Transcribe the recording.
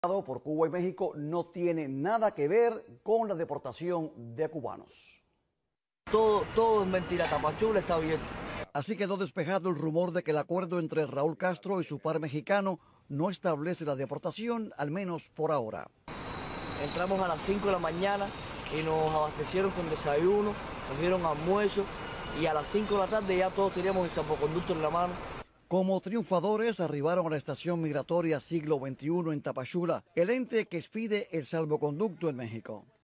por Cuba y México no tiene nada que ver con la deportación de cubanos. Todo es mentira, Tapachula está abierto. Así quedó despejado el rumor de que el acuerdo entre Raúl Castro y su par mexicano no establece la deportación, al menos por ahora. Entramos a las 5 de la mañana y nos abastecieron con desayuno, nos dieron almuerzo y a las 5 de la tarde ya todos teníamos el salvoconducto en la mano. Como triunfadores arribaron a la estación migratoria Siglo XXI en Tapachula, el ente que expide el salvoconducto en México.